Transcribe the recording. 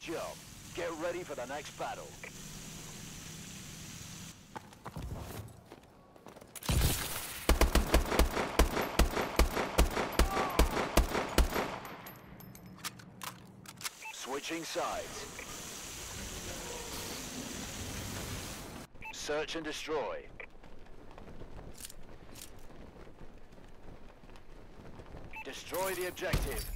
job. Get ready for the next battle. Switching sides. Search and destroy. Destroy the objective.